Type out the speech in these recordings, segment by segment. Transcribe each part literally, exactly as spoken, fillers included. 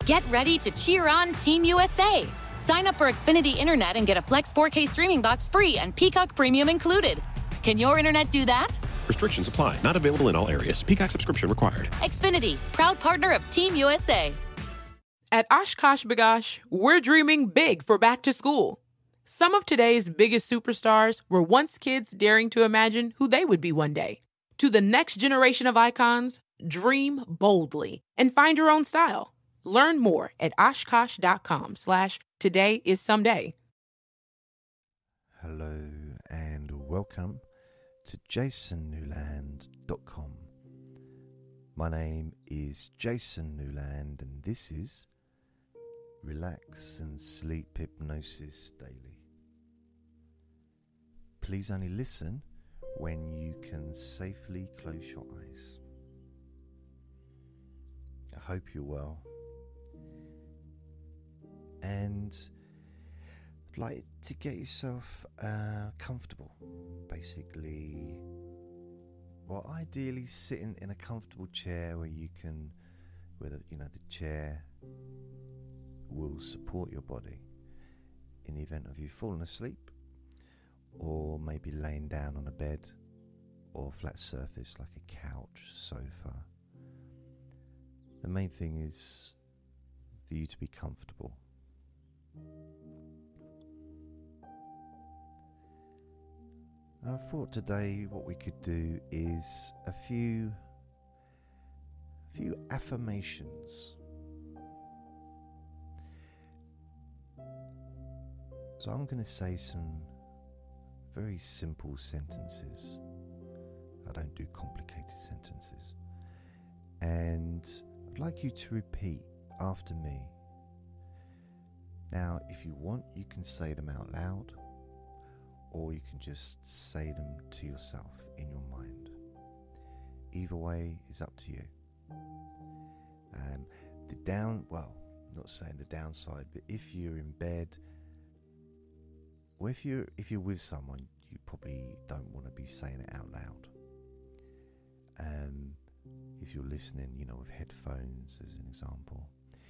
Get ready to cheer on Team U S A. Sign up for Xfinity Internet and get a Flex four K streaming box free and Peacock Premium included. Can your internet do that? Restrictions apply. Not available in all areas. Peacock subscription required. Xfinity, proud partner of Team U S A. At Oshkosh B'gosh, we're dreaming big for back to school. Some of today's biggest superstars were once kids daring to imagine who they would be one day. To the next generation of icons, dream boldly and find your own style. Learn more at oshkosh.com slash today is someday. Hello and welcome to jason newland dot com. My name is Jason Newland and this is Relax and Sleep Hypnosis Daily. Please only listen when you can safely close your eyes. I hope you're well. And I'd like to get yourself uh, comfortable. Basically, well, ideally sitting in a comfortable chair where you can, where the, you know, the chair will support your body in the event of you falling asleep, or maybe laying down on a bed or a flat surface like a couch, sofa. The main thing is for you to be comfortable. I thought today what we could do is a few a few affirmations. So I'm going to say some very simple sentences. I don't do complicated sentences. And I'd like you to repeat after me. Now, if you want, you can say them out loud, or you can just say them to yourself in your mind. Either way is up to you. Um, the down, well, not saying the downside, but if you're in bed, or if you're if you're with someone, you probably don't want to be saying it out loud. Um, if you're listening, you know, with headphones as an example.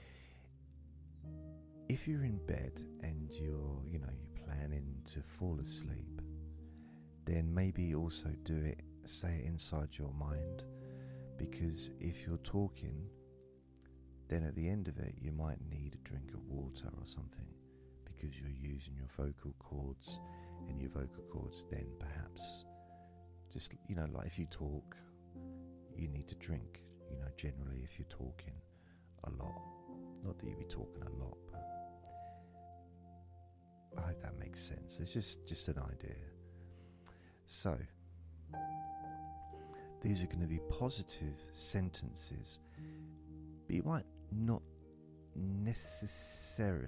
If you're in bed and you're, you know, you're planning to fall asleep, then maybe also do it, say it inside your mind, because if you're talking, then at the end of it, you might need a drink of water or something, because you're using your vocal cords, and your vocal cords then perhaps, just, you know, like if you talk, you need to drink, you know, generally if you're talking a lot. Not that you be talking a lot, but I hope that makes sense. It's just, just an idea. So, these are going to be positive sentences, but you might not necessarily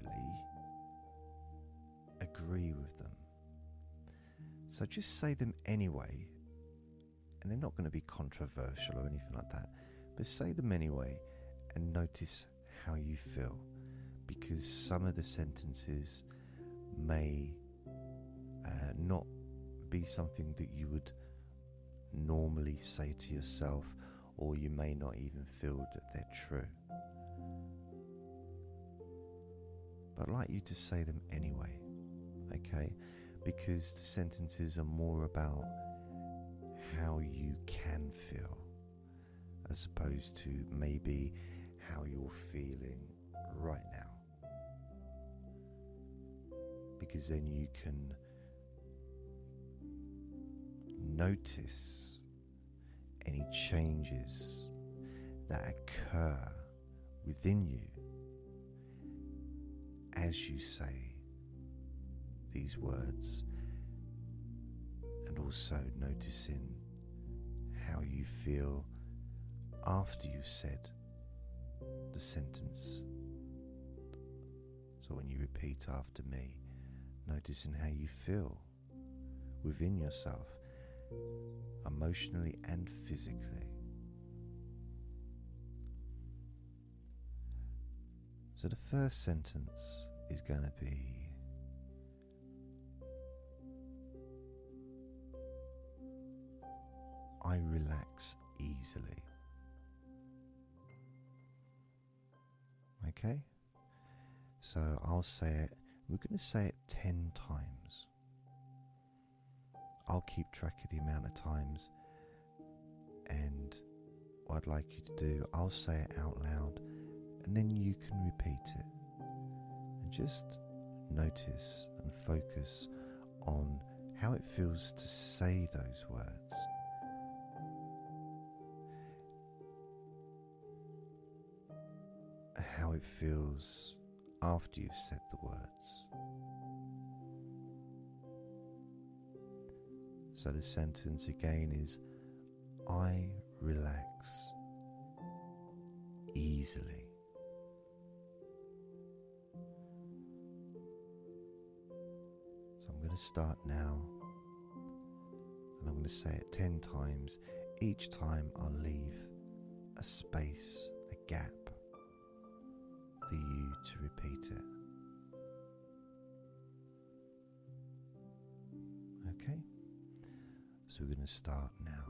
agree with them. So just say them anyway, and they're not going to be controversial or anything like that, but say them anyway and notice how you feel, because some of the sentences may uh, not be something that you would normally say to yourself, or you may not even feel that they're true. But I'd like you to say them anyway, okay? Because the sentences are more about how you can feel, as opposed to maybe how you're feeling right now. Because then you can notice any changes that occur within you as you say these words, and also noticing how you feel after you've said the sentence. So when you repeat after me, noticing how you feel within yourself, emotionally and physically. So the first sentence is going to be, I relax easily. Okay? So I'll say it, we're going to say it ten times. I'll keep track of the amount of times, and what I'd like you to do, I'll say it out loud, and then you can repeat it. And just notice and focus on how it feels to say those words. How it feels after you've said the words. So the sentence again is, I relax easily. So I'm going to start now, and I'm going to say it ten times. Each time I'll leave a space, a gap, for you to repeat it. Okay? So we're going to start now.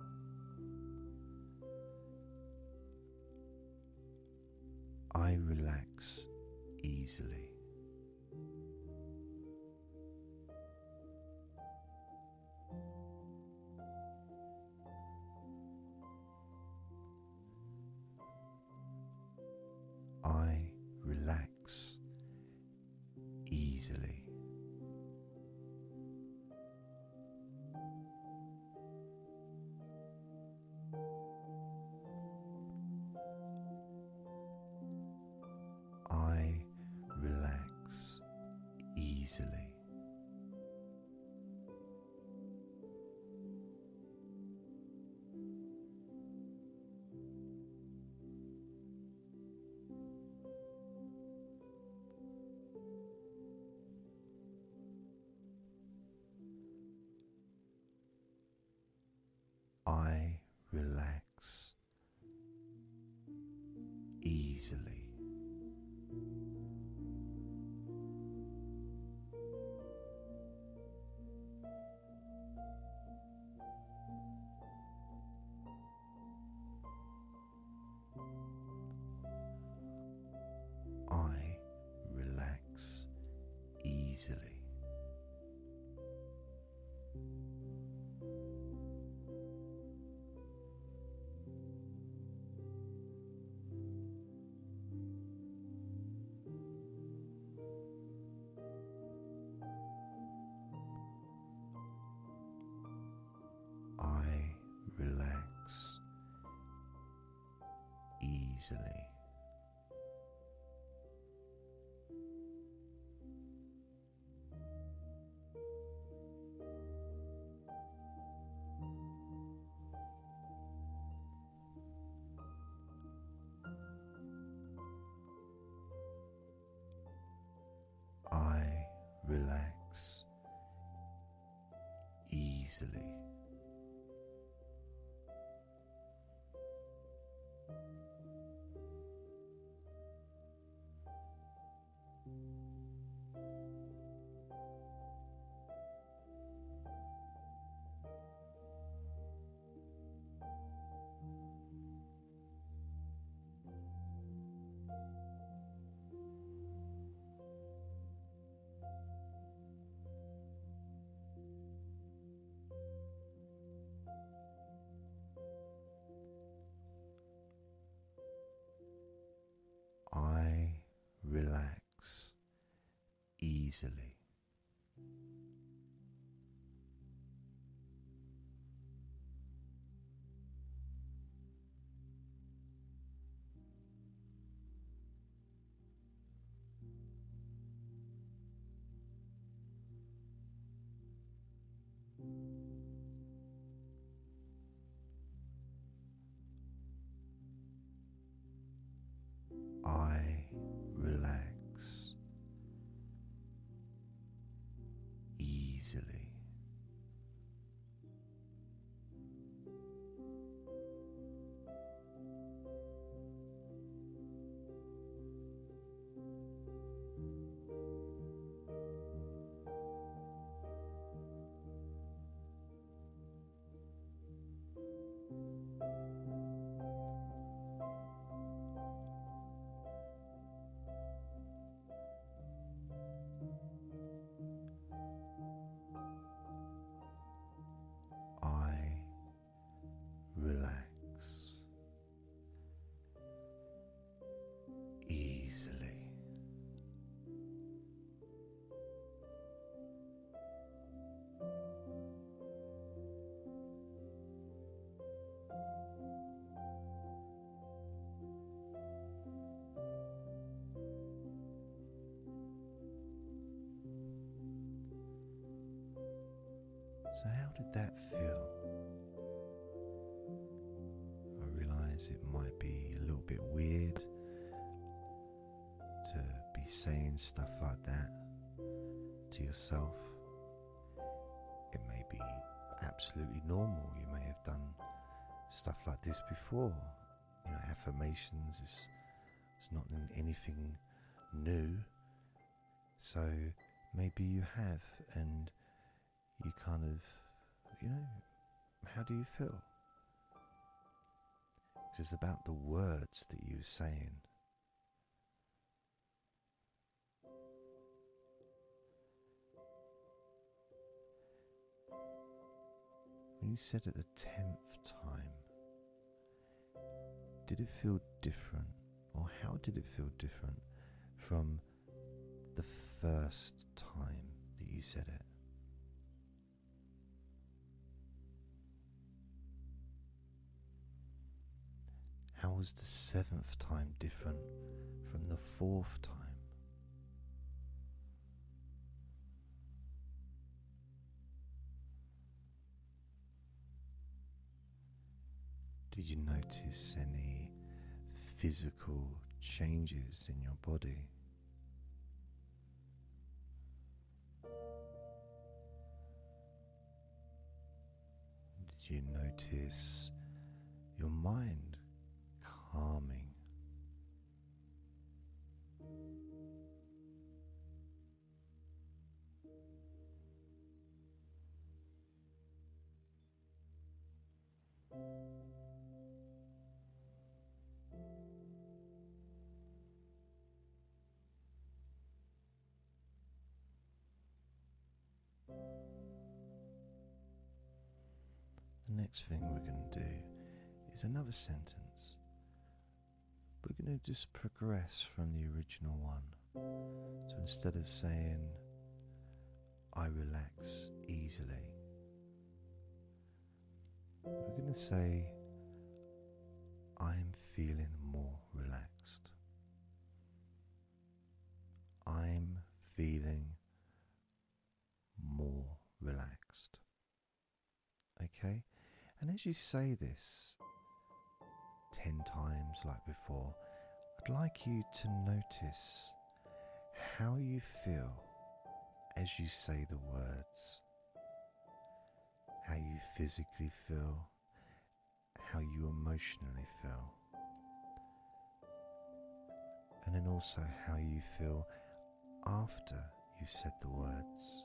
I relax easily. I relax easily. I relax easily. I relax easily. I relax easily. I relax easily. I relax easily. I relax easily. I relax easily. So how did that feel? I realise it might be a little bit weird to be saying stuff like that to yourself. It may be absolutely normal. You may have done stuff like this before. You know, affirmations is, is not anything new. So maybe you have, and you kind of, you know, how do you feel? It's just about the words that you're saying. When you said it the tenth time, did it feel different, or how did it feel different from the first time that you said it? How was the seventh time different from the fourth time? Did you notice any physical changes in your body? Did you notice your mind calming? The next thing we're going to do is another sentence. We're going to just progress from the original one. So instead of saying, I relax easily, we're going to say, I'm feeling more relaxed. I'm feeling more relaxed. Okay? And as you say this ten times like before, I'd like you to notice how you feel as you say the words, how you physically feel, how you emotionally feel, and then also how you feel after you've said the words.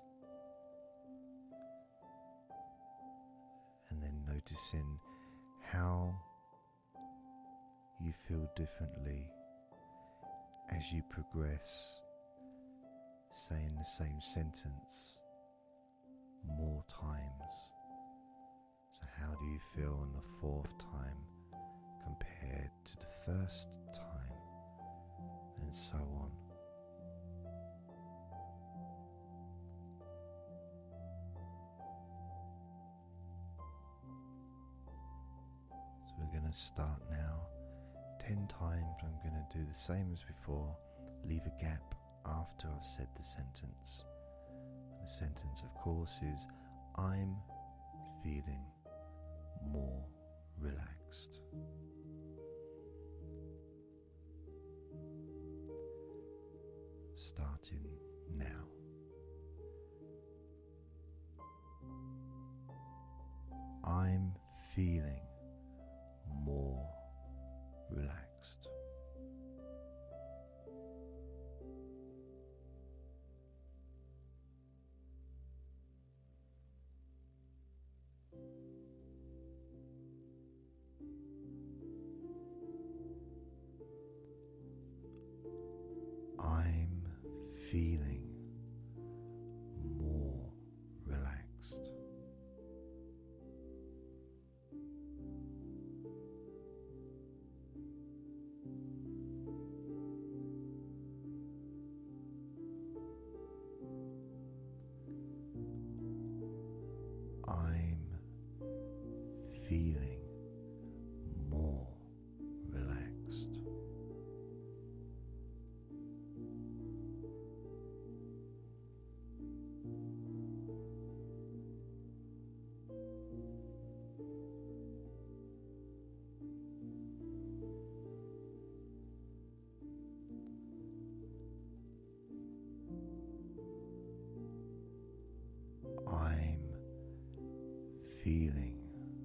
And then noticing how you feel differently as you progress, saying the same sentence more times. So how do you feel on the fourth time compared to the first time, and so on. We're going to start now. Ten times I'm going to do the same as before. Leave a gap after I've said the sentence. And the sentence, of course, is I'm feeling more relaxed. Starting now. I'm feeling more relaxed. I'm feeling more relaxed. feeling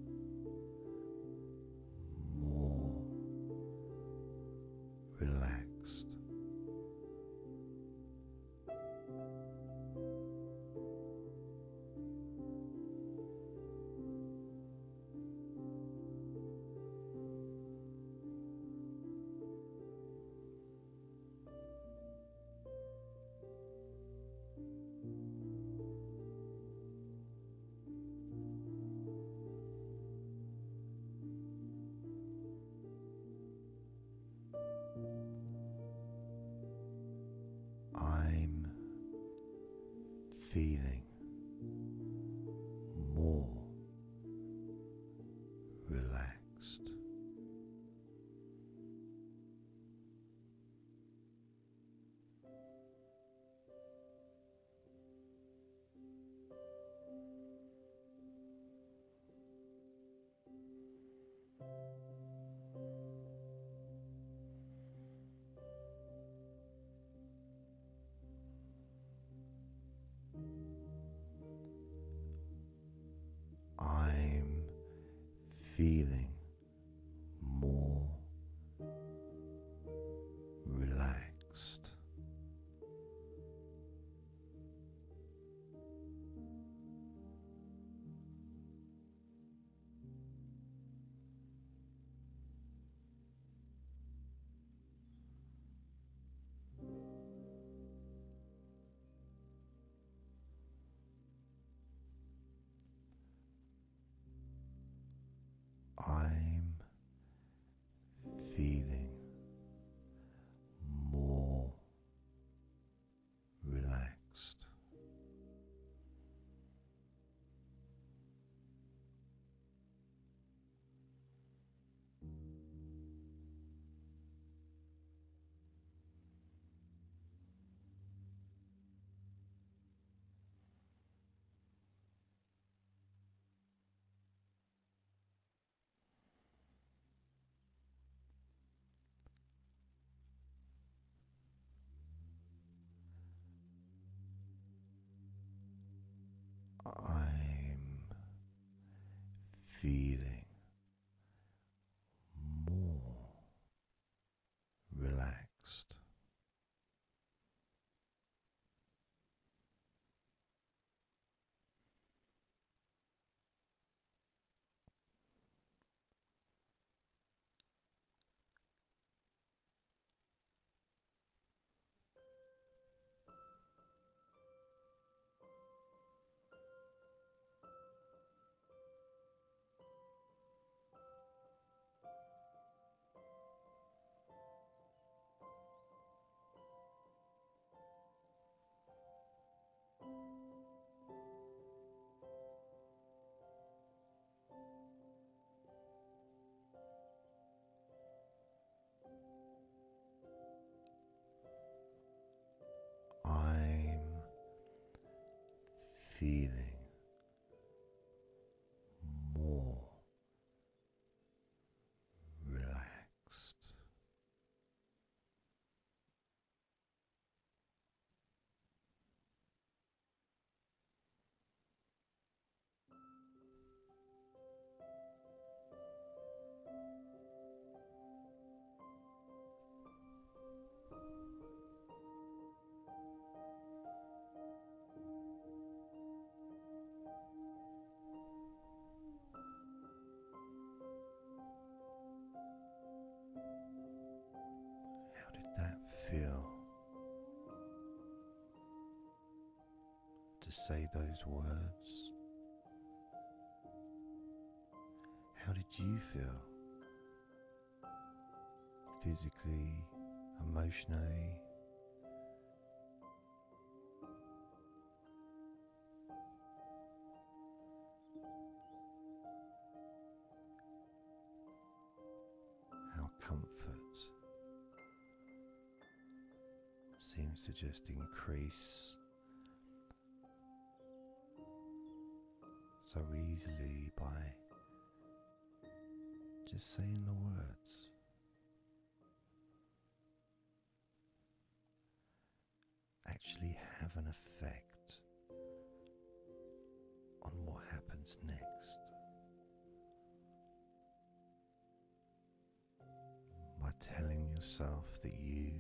more relaxed. I'm feeling more relaxed. I'm feeling more relaxed. I'm feeling more relaxed. I'm feeling more relaxed. I'm feeling more relaxed. How did that feel to say those words? How did you feel physically, emotionally? How comfort seems to just increase so easily by just saying the words. Actually have an effect on what happens next. telling yourself that you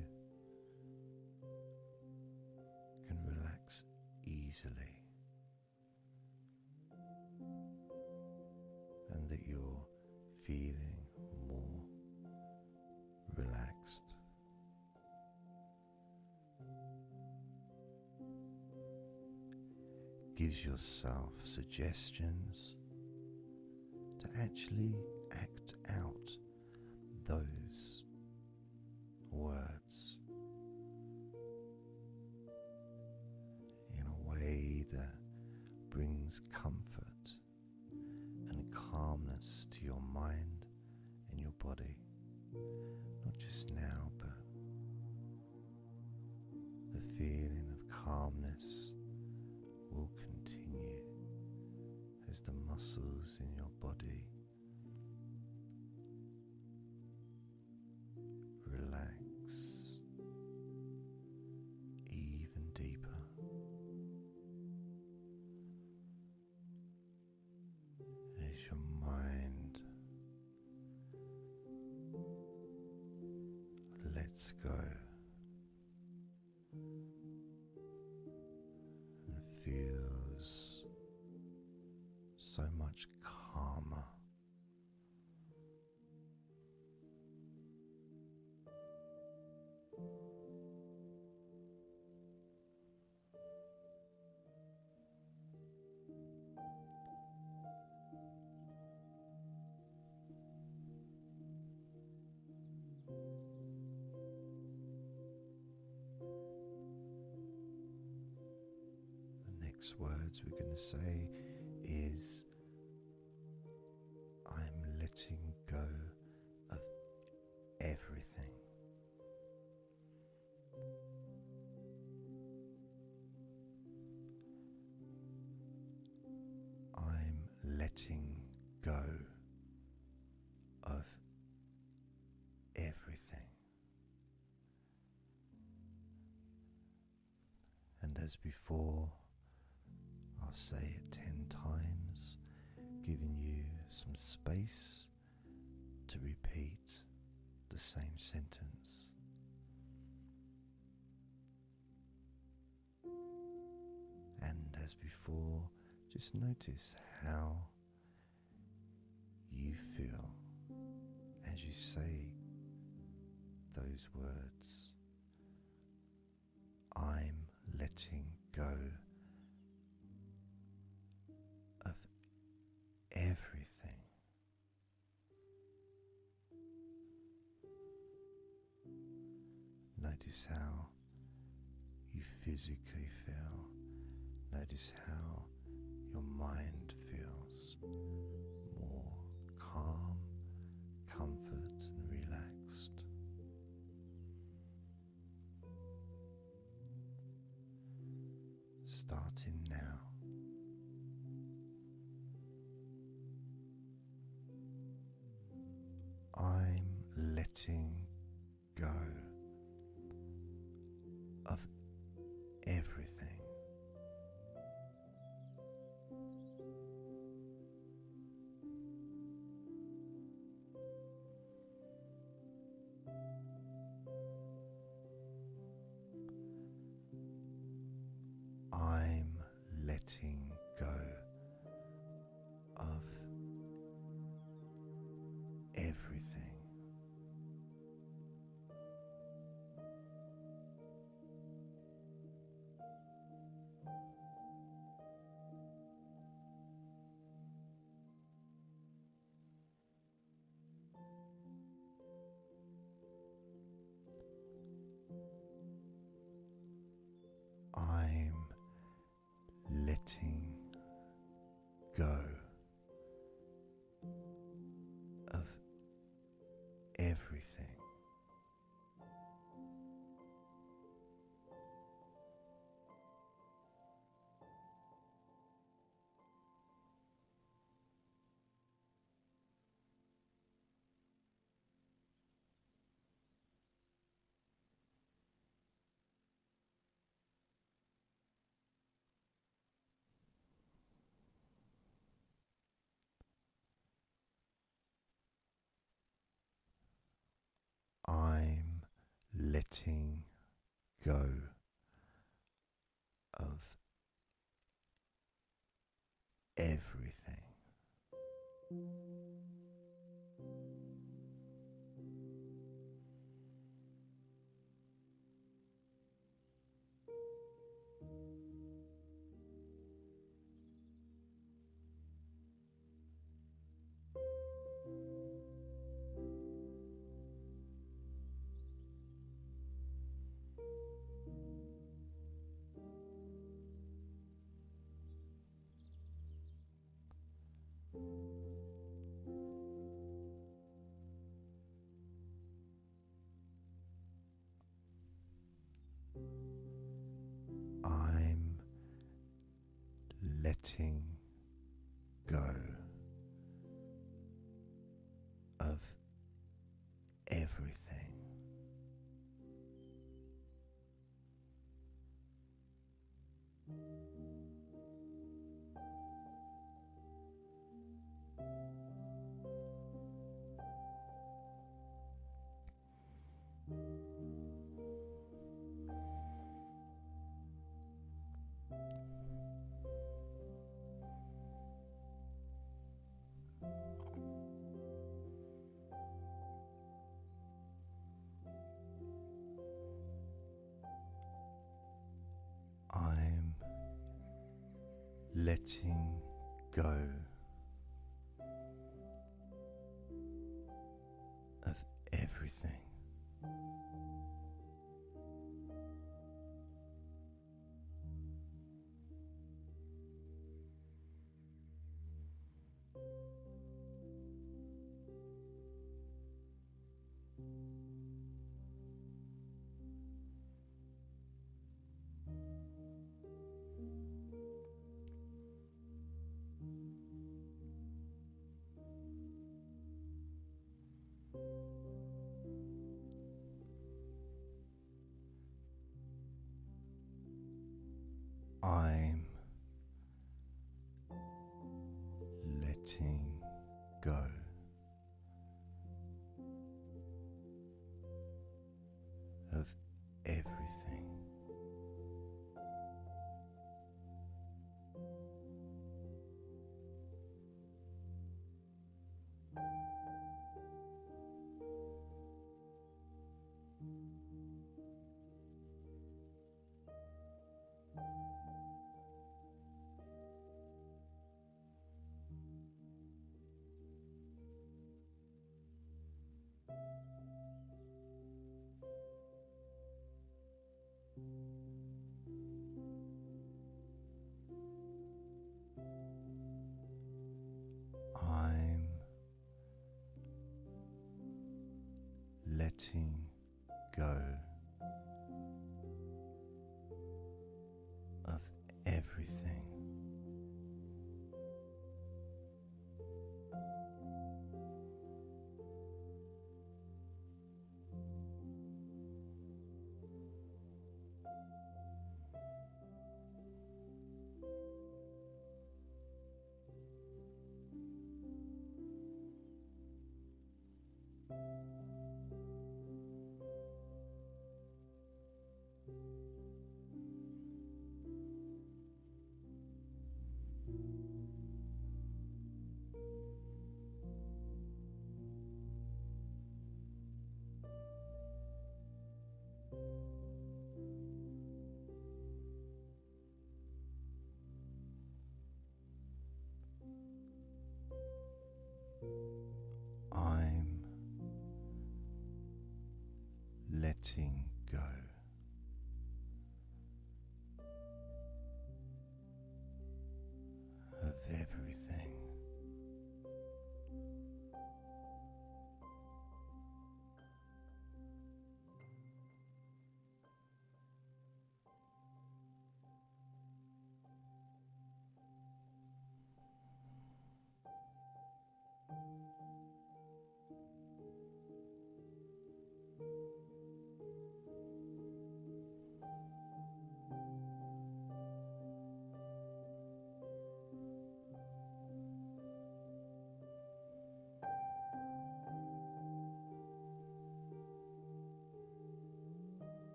can relax easily and that you're feeling more relaxed. Gives yourself suggestions to actually act out those words in a way that brings comfort and calmness to your mind and your body, not just now, but the feeling of calmness will continue as the muscles in your body relax even deeper. As your mind lets go and feels so much calmer. The next words we're going to say is, I'm letting go of everything. I'm letting go of everything. And as before, I'll say it ten times, giving you some space to repeat the same sentence. And as before, just notice how you feel as you say those words. I'm letting go of everything. Notice how you physically feel. Notice how your mind feels more calm, comfort, and relaxed. Starting now. I'm letting go of everything. I'm letting go of everything. I'm letting go of everything. letting go of everything. I'm letting go of everything. I'm letting go of everything. I'm letting go of everything.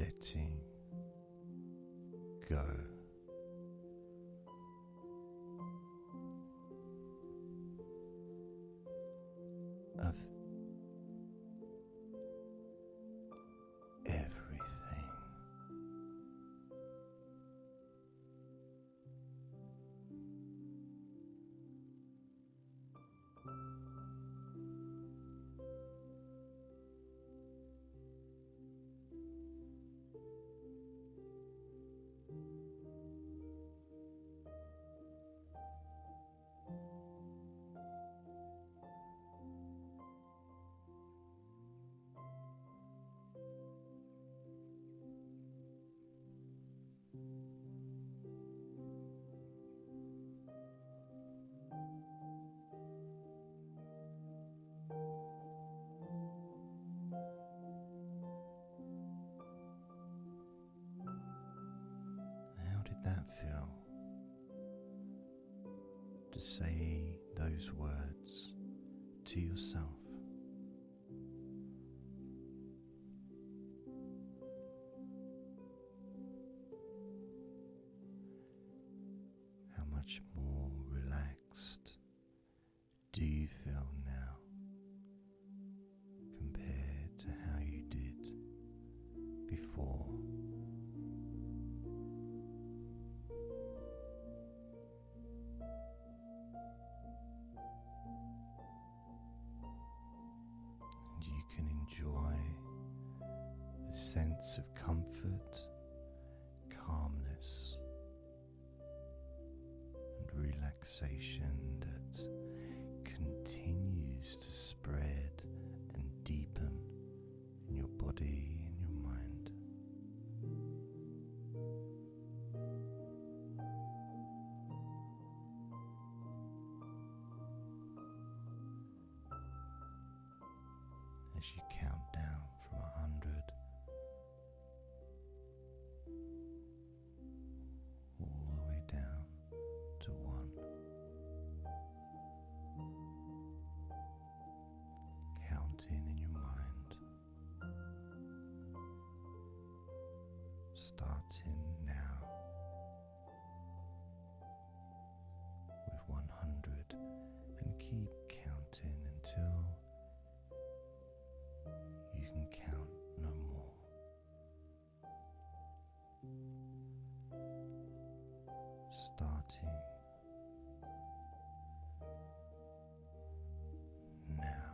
letting go of everything. How did that feel to say those words to yourself? How much more relaxed do you feel now compared to how you did before? And you can enjoy the sense of comfort, calmness, and relaxation that continues to spread and deepen in your body and your mind. As you count down from a hundred all the way down to one, counting in your mind, starting now with one hundred, and keep counting until you can count no more. Starting now.